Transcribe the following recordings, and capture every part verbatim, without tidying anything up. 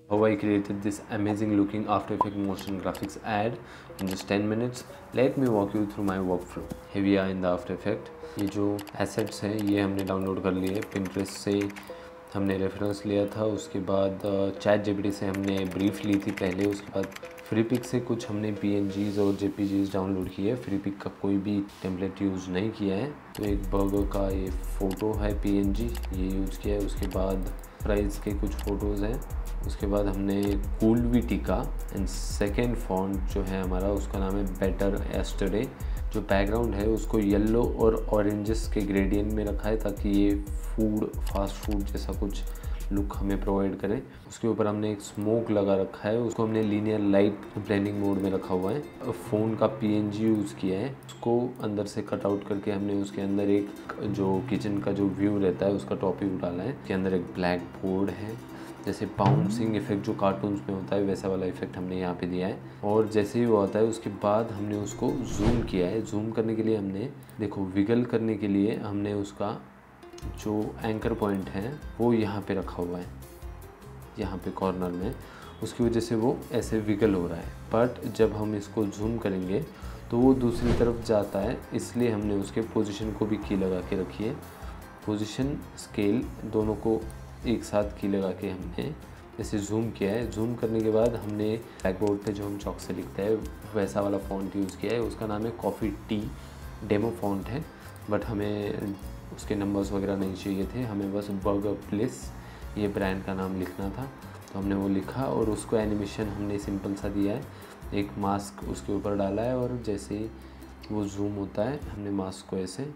How I created this amazing looking After Effects motion graphics ad in just ten minutes. Let me walk you through my workflow. Here we are in the After Effects. ये जो assets हैं ये हमने download कर लिए Pinterest से, हमने reference लिया था। उसके बाद चैट जीपीटी से हमने ब्रीफ ली थी पहले। उसके बाद फ्री पिक से कुछ हमने पीएनजीज और जेपीजीज डाउनलोड किए। फ्री पिक का कोई भी टेम्पलेट यूज़ नहीं किया है। तो एक बर्गर का ये फ़ोटो है पीएनजी, ये यूज़ किया है। उसके बाद प्राइस के कुछ फ़ोटोज़ हैं। उसके बाद हमने कूलविटी का एंड सेकेंड फॉन्ट जो है हमारा उसका नाम है बेटर एस्टरडे। जो बैकग्राउंड है उसको येलो और ऑरेंजेस के ग्रेडियंट में रखा है ताकि ये फूड फास्ट फूड जैसा कुछ लुक हमें प्रोवाइड करें। उसके ऊपर हमने एक स्मोक लगा रखा है, उसको हमने लीनियर लाइट ब्लेंडिंग मोड में रखा हुआ है। फ़ोन का पीएनजी यूज़ किया है, उसको अंदर से कट आउट करके हमने उसके अंदर एक जो किचन का जो व्यू रहता है उसका टॉपिक डाला है। उसके अंदर एक ब्लैक बोर्ड है, जैसे बाउंसिंग इफेक्ट जो कार्टून्स में होता है वैसा वाला इफेक्ट हमने यहाँ पे दिया है। और जैसे ही वो आता है उसके बाद हमने उसको जूम किया है। जूम करने के लिए हमने देखो विगल करने के लिए हमने उसका जो एंकर पॉइंट है वो यहाँ पे रखा हुआ है, यहाँ पे कॉर्नर में। उसकी वजह से वो ऐसे विगल हो रहा है। बट जब हम इसको जूम करेंगे तो वो दूसरी तरफ जाता है, इसलिए हमने उसके पोजीशन को भी की लगा के रखी है। पोजीशन स्केल दोनों को एक साथ की लगा के हमने ऐसे जूम किया है। जूम करने के बाद हमने ब्लैक बोर्ड पे जो हम चॉक से लिखते हैं वैसा वाला फ़ॉन्ट यूज़ किया है। उसका नाम है कॉफ़ी टी, डेमो फ़ॉन्ट है। बट हमें उसके नंबर्स वगैरह नहीं चाहिए थे, हमें बस बर्गर प्लेस ये ब्रांड का नाम लिखना था। तो हमने वो लिखा और उसको एनिमेशन हमने सिंपल सा दिया है। एक मास्क उसके ऊपर डाला है और जैसे ही वो जूम होता है हमने मास्क को ऐसे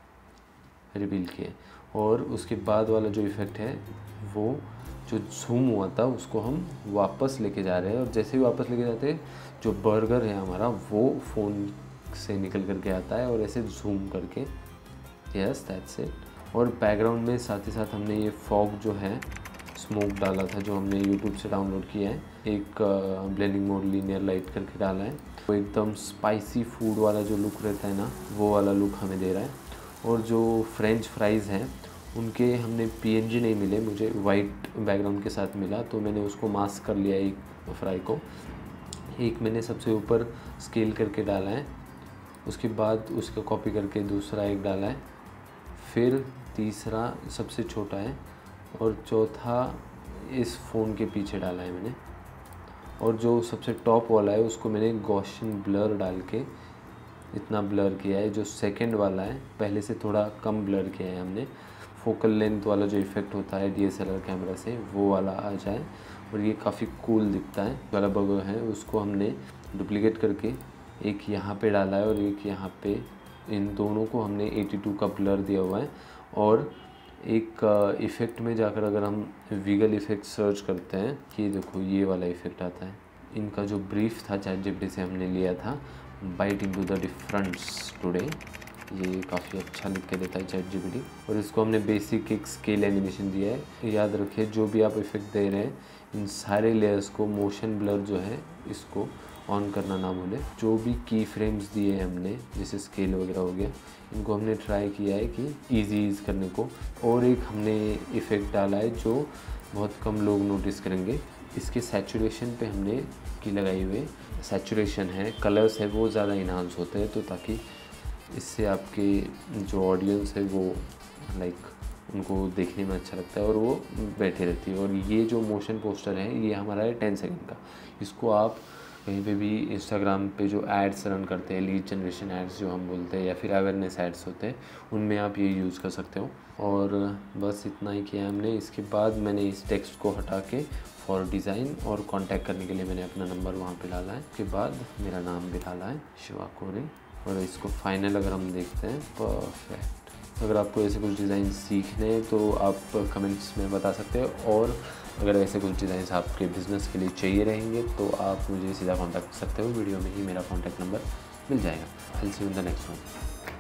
रिवील किया। और उसके बाद वाला जो इफ़ेक्ट है वो जो जूम हुआ था उसको हम वापस लेके जा रहे हैं। और जैसे ही वापस लेके जाते हैं जो बर्गर है हमारा वो फ़ोन से निकल करके आता है और ऐसे जूम करके, यस दैट्स इट। और बैकग्राउंड में साथ ही साथ हमने ये फॉग जो है स्मोक डाला था जो हमने यूट्यूब से डाउनलोड किया है। एक ब्लेंडिंग मोड लीनियर लाइट करके डाला है। तो एकदम स्पाइसी फूड वाला जो लुक रहता है ना वो वाला लुक हमें दे रहा है। और जो फ्रेंच फ्राइज़ हैं उनके हमने पीएनजी नहीं मिले, मुझे वाइट बैकग्राउंड के साथ मिला तो मैंने उसको मास्क कर लिया एक फ्राई को। एक मैंने सबसे ऊपर स्केल करके डाला है, उसके बाद उसका कॉपी करके दूसरा एक डाला है, फिर तीसरा सबसे छोटा है और चौथा इस फ़ोन के पीछे डाला है मैंने। और जो सबसे टॉप वाला है उसको मैंने गॉसियन ब्लर डाल के इतना ब्लर किया है। जो सेकंड वाला है पहले से थोड़ा कम ब्लर किया है हमने, फोकल लेंथ वाला जो इफ़ेक्ट होता है डीएसएलआर कैमरा से वो वाला आ जाए और ये काफ़ी कूल दिखता है। वाला बर्गर है उसको हमने डुप्लीकेट करके एक यहाँ पे डाला है और एक यहाँ पे, इन दोनों को हमने बयासी का ब्लर दिया हुआ है। और एक इफ़ेक्ट में जाकर अगर हम विगल इफ़ेक्ट सर्च करते हैं कि देखो ये वाला इफ़ेक्ट आता है। इनका जो ब्रीफ था चैट जीपीटी से हमने लिया था, bite into the difference today, ये काफ़ी अच्छा लिख के देता है चैट जीपीटी। और इसको हमने बेसिक एक स्केल एनिमेशन दिया है। याद रखिए जो भी आप इफ़ेक्ट दे रहे हैं इन सारे लेयर्स को मोशन ब्लर जो है इसको ऑन करना ना भूलें। जो भी की फ्रेम्स दिए हैं हमने जैसे स्केल वगैरह हो गया, इनको हमने ट्राई किया है कि ईजी ईज करने को। और एक हमने इफ़ेक्ट डाला है जो बहुत कम लोग नोटिस करेंगे, इसके सैचुरेशन पे हमने की लगाई हुई सैचुरेशन है, कलर्स है वो ज़्यादा इन्हांस होते हैं, तो ताकि इससे आपके जो ऑडियंस है वो लाइक उनको देखने में अच्छा लगता है और वो बैठे रहती है। और ये जो मोशन पोस्टर है ये हमारा है टेन सेकंड का। इसको आप कहीं पे भी इंस्टाग्राम पे जो एड्स रन करते हैं, लीड जनरेशन एड्स जो हम बोलते हैं या फिर अवेयरनेस एड्स होते हैं, उनमें आप ये यूज़ कर सकते हो। और बस इतना ही किया हमने। इसके बाद मैंने इस टेक्स्ट को हटा के फॉर डिज़ाइन और कांटेक्ट करने के लिए मैंने अपना नंबर वहाँ पे डाला है। उसके बाद मेरा नाम भी डाला है शिवा कोरे। और इसको फाइनल अगर हम देखते हैं, परफेक्ट। अगर आपको ऐसे कुछ डिज़ाइन सीखने हैं तो आप कमेंट्स में बता सकते हो। और अगर ऐसे कुछ डिज़ाइन आपके बिज़नेस के लिए चाहिए रहेंगे तो आप मुझे सीधा कॉन्टैक्ट कर सकते हो। वीडियो में ही मेरा कॉन्टैक्ट नंबर मिल जाएगा। I will see you in the next one.